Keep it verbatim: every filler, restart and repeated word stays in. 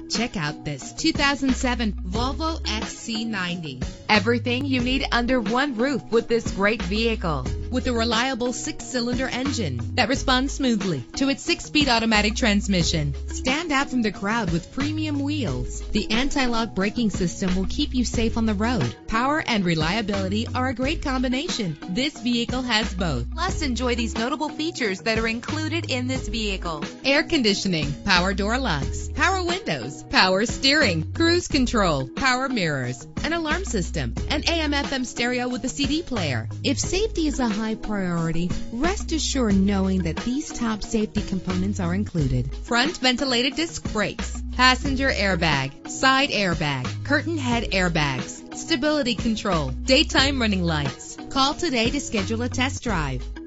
Check out this two thousand seven Volvo X C ninety. Everything you need under one roof with this great vehicle. With a reliable six-cylinder engine that responds smoothly to its six-speed automatic transmission. Stand out from the crowd with premium wheels. The anti-lock braking system will keep you safe on the road. Power and reliability are a great combination. This vehicle has both. Plus, enjoy these notable features that are included in this vehicle: air conditioning, power door locks, power windows, power steering, cruise control, power mirrors, an alarm system, an A M F M stereo with a C D player. If safety is a high priority, rest assured knowing that these top safety components are included: front ventilated disc brakes, passenger airbag, side airbag, curtain head airbags, stability control, daytime running lights. Call today to schedule a test drive.